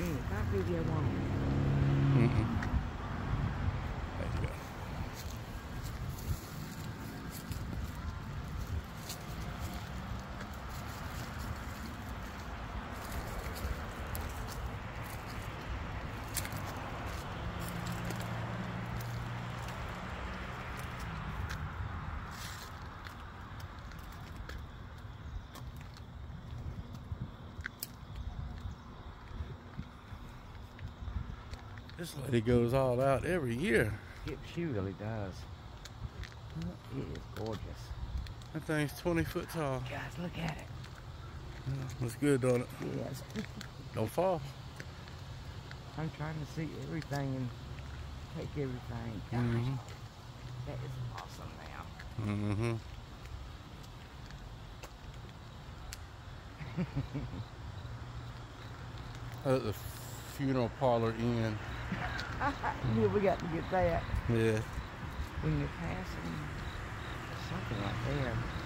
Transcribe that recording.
I'll give you one. There you go. This lady goes all out every year. She really does. It is gorgeous. That thing's 20 foot tall. Guys, look at it. Looks good, don't it? Yes. Don't fall. I'm trying to see everything and take everything. Gosh, that is awesome now. At the funeral parlor inn. Yeah, we got to get that. Yeah. When you're passing something like that.